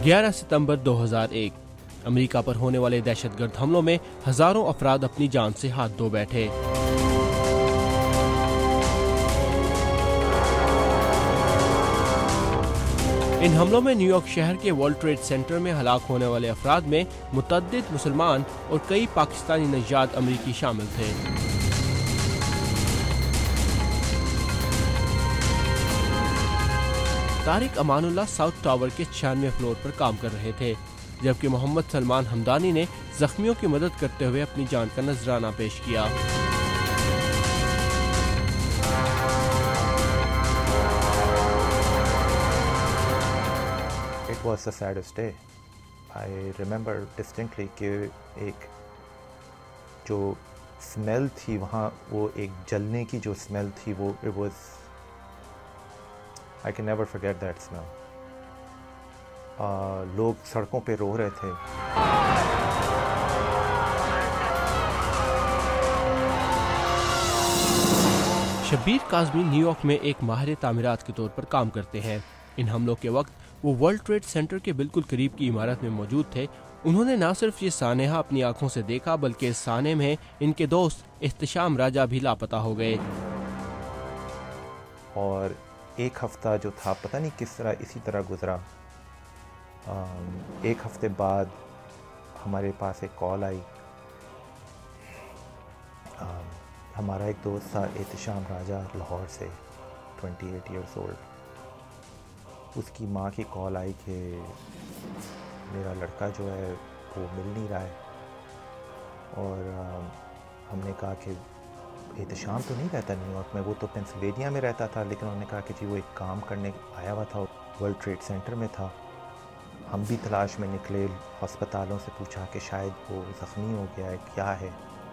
11 सितंबर 2001 America पर होने वाले दहशतगर्द हमलों में हजारों अफराद अपनी जान से हाथ धो बैठे। इन हमलों में न्यूयॉर्क शहर के वर्ल्ड ट्रेड सेंटर में हलाक होने वाले अफराद में मुतअद्दिद मुसलमान और कई पाकिस्तानी नजात अमरीकी शामिल थे। तारिक अमानुल्लाह साउथ टावर के 96वें फ्लोर पर काम कर रहे थे, जबकि मोहम्मद सलमान हमदानी ने जख्मियों की मदद करते हुए अपनी जान का नजराना पेश किया। It was the saddest day. I remember distinctly कि एक जो स्मेल थी वहाँ, वो एक जलने की जो स्मेल थी, वो it was I can never forget that smell. लोग सड़कों पे रो रहे थे। शब्बीर काज़मी न्यूयॉर्क में एक माहिर तामीरात के तौर पर काम करते हैं। इन हमलों के वक्त वो वर्ल्ड ट्रेड सेंटर के बिल्कुल करीब की इमारत में मौजूद थे। उन्होंने न सिर्फ ये सानेहा अपनी आंखों से देखा, बल्कि इस साने में इनके दोस्त इख्तिशाम राजा भी लापता हो गए। और एक हफ्ता जो था, पता नहीं किस तरह इसी तरह गुजरा। एक हफ्ते बाद हमारे पास एक कॉल आई। हमारा एक दोस्त था इख्तिशाम राजा, लाहौर से, 28 ईयर्स ओल्ड। उसकी माँ की कॉल आई कि मेरा लड़का जो है वो मिल नहीं रहा है। और हमने कहा कि इख्तिशाम तो नहीं रहता न्यूयॉर्क में, वो तो पेंसिल्वेनिया में रहता था। लेकिन उन्होंने कहा कि जी वो एक काम करने आया हुआ था, वर्ल्ड ट्रेड सेंटर में था। हम भी तलाश में निकले, अस्पतालों से पूछा कि शायद वो ज़ख्मी हो गया है, क्या है।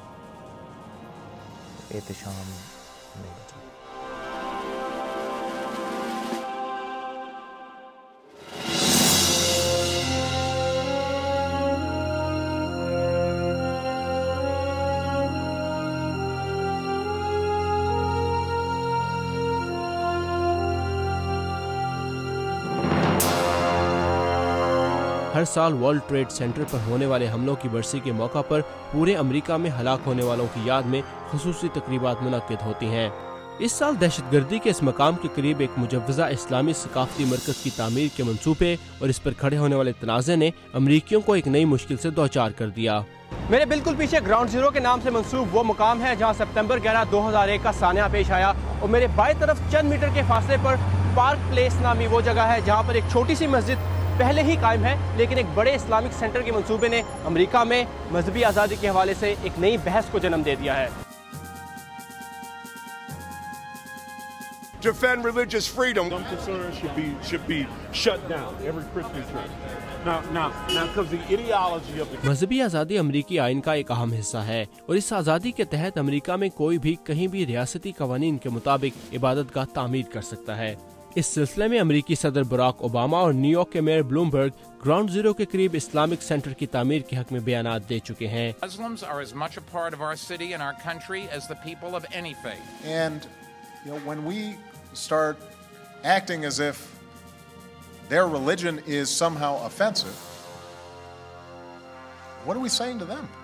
इख्तिशाम नहीं बचा। हर साल वर्ल्ड ट्रेड सेंटर पर होने वाले हमलों की बरसी के मौका पर पूरे अमेरिका में हलाक होने वालों की याद में खुसूसी तकरीबात मुनक्किद होती हैं। इस साल दहशतगर्दी के इस मकाम के करीब एक मुजव्वज़ा इस्लामी सकाफती मरकज की तामीर के मंसूबे और इस पर खड़े होने वाले तनाज़े ने अमरीकियों को एक नई मुश्किल से दो-चार कर दिया। मेरे बिल्कुल पीछे ग्राउंड जीरो के नाम से मंसूब वो मुकाम है जहाँ सितंबर 11, 2001 का सानिया पेश आया। और मेरे बाएं तरफ चंद मीटर के फासले पर पार्क प्लेस नामी वो जगह है जहाँ पर एक छोटी सी मस्जिद पहले ही कायम है, लेकिन एक बड़े इस्लामिक सेंटर के मंसूबे ने अमेरिका में मजहबी आज़ादी के हवाले से एक नई बहस को जन्म दे दिया है। Defend religious freedom. Some concerns should be shut down every Christmas tree. Now, because the ideology of the मजहबी आज़ादी अमरीकी आइन का एक अहम हिस्सा है और इस आज़ादी के तहत अमेरिका में कोई भी कहीं भी रियासती कवानीन के मुताबिक इबादत गाह तामीर कर सकता है। इस सिलसिले में अमेरिकी सदर बराक ओबामा और न्यूयॉर्क York mayor Bloomberg ground zero के करीब इस्लामिक सेंटर की तामीर के हक में बयानात दे चुके हैं। Muslims are as much a part of our city and our country as the people of any faith. And when we start acting as if their religion is somehow offensive, what are we saying to them?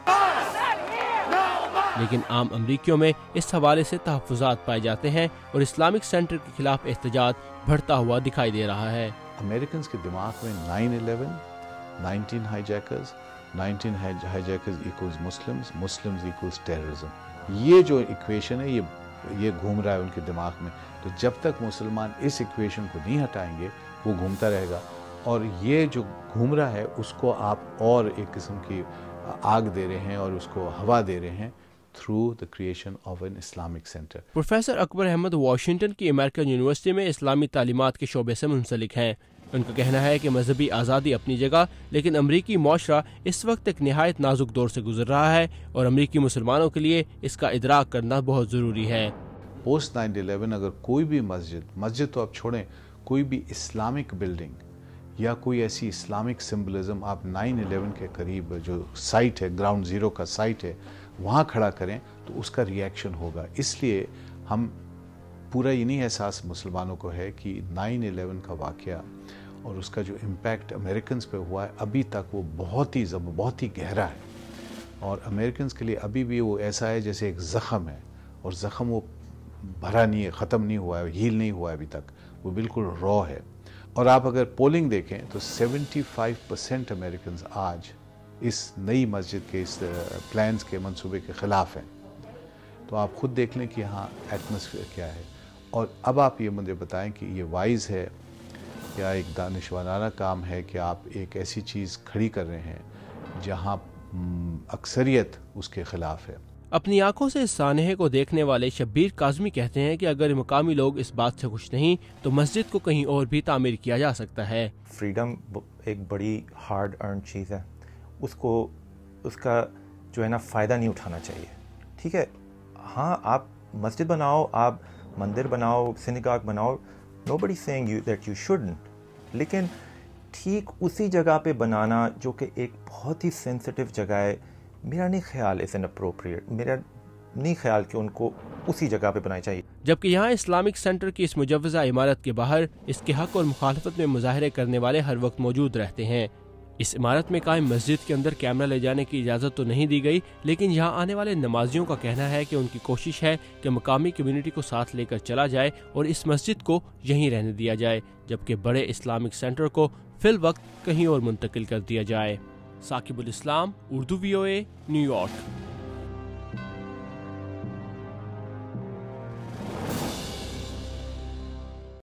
लेकिन आम अमरीकियों में इस हवाले से तहफ़्फ़ुज़ात पाए जाते हैं और इस्लामिक सेंटर के खिलाफ एहतजाज बढ़ता हुआ दिखाई दे रहा है। अमेरिकन्स के दिमाग में 9/11, 19 hijackers, 19 hijackers equals Muslims equals terrorism, ये जो इक्वेशन है ये घूम रहा है उनके दिमाग में। तो जब तक मुसलमान इस इक्वेशन को नहीं हटाएंगे वो घूमता रहेगा, और ये जो घूम रहा है उसको आप और एक किस्म की आग दे रहे हैं और उसको हवा दे रहे हैं through the creation of an Islamic center. Professor Akbar Ahmed Washington की अमेरिकन यूनिवर्सिटी में इस्लामी तालीमात के शोबे से मुंसलिक हैं। उनका कहना है कि मजहबी आज़ादी अपनी जगह, लेकिन अमरीकी मुआशरा इस वक्त एक निहायत नाजुक दौर से गुजर रहा है और अमरीकी मुसलमानों के लिए इसका इदराक करना बहुत ज़रूरी है। पोस्ट 9/11 अगर कोई भी मस्जिद तो आप छोड़ें, कोई भी इस्लामिक बिल्डिंग या कोई ऐसी इस्लामिक सिंबलिज्म आप 9/11 के करीब जो साइट है, ग्राउंड ज़ीरो का साइट है, वहाँ खड़ा करें तो उसका रिएक्शन होगा। इसलिए हम पूरा ये नहीं एहसास मुसलमानों को है कि 9/11 का वाक़या اور اس کا جو امپیکٹ امریکنز پہ ہوا ہے ابھی تک وہ بہت ہی گہرا ہے، اور امریکنز کے لیے ابھی بھی وہ ایسا ہے جیسے ایک زخم ہے، اور زخم وہ بھرا نہیں ہے، ختم نہیں ہوا ہے، ہیل نہیں ہوا ہے ابھی تک، وہ بالکل را ہے۔ اور آپ اگر پولنگ دیکھیں تو 75% امریکنز آج اس نئی مسجد کے اس پلانز کے منصوبے کے خلاف ہیں۔ تو آپ خود دیکھ لیں کہ یہاں ایٹماسفیئر کیا ہے، اور اب آپ یہ مجھے بتائیں کہ یہ وائز ہے یا ایک دانشورانہ کام ہے کہ آپ ایک ایسی چیز کھڑی کر رہے ہیں جہاں اکثریت اس کے خلاف ہے۔ اپنی آنکھوں سے اس سانحے کو دیکھنے والے شبیر کاظمی کہتے ہیں کہ اگر مقامی لوگ اس بات سے خوش نہیں تو مسجد کو کہیں اور بھی تعمیر کیا جا سکتا ہے۔ فریڈم ایک بڑی ہارڈ ارن چیز ہے، اس کا جو ہے نا فائدہ نہیں اٹھانا چاہیے، ٹھیک ہے؟ ہاں آپ مسجد بناؤ، آپ مندر بناؤ، سینیگاگ بناؤ، nobody seeing you that you shouldn't, لیکن ٹھیک اسی جگہ پہ بنانا جو کہ ایک بہت ہی سینسٹیو جگہ ہے، میرا نہیں خیال از اناپروپریٹ، میرا نہیں خیال کہ ان کو اسی جگہ پہ بنائی چاہیے۔ جبکہ یہاں اسلامک سینٹر کی اس مجوزہ عمارت کے باہر اس کے حق اور مخالفت میں مظاہرے کرنے والے ہر وقت موجود رہتے ہیں۔ اس عمارت میں قائم مسجد کے اندر کیمرہ لے جانے کی اجازت تو نہیں دی گئی، لیکن یہاں آنے والے نمازیوں کا کہنا ہے کہ ان کی کوشش ہے کہ مقامی کمیونٹی کو ساتھ لے کر چلا جائے اور اس مسجد کو یہیں رہنے دیا جائے، جبکہ بڑے اسلامک سینٹر کو فی الوقت کہیں اور منتقل کر دیا جائے۔ ثاقب الاسلام، اردو VOA، نیو یارک۔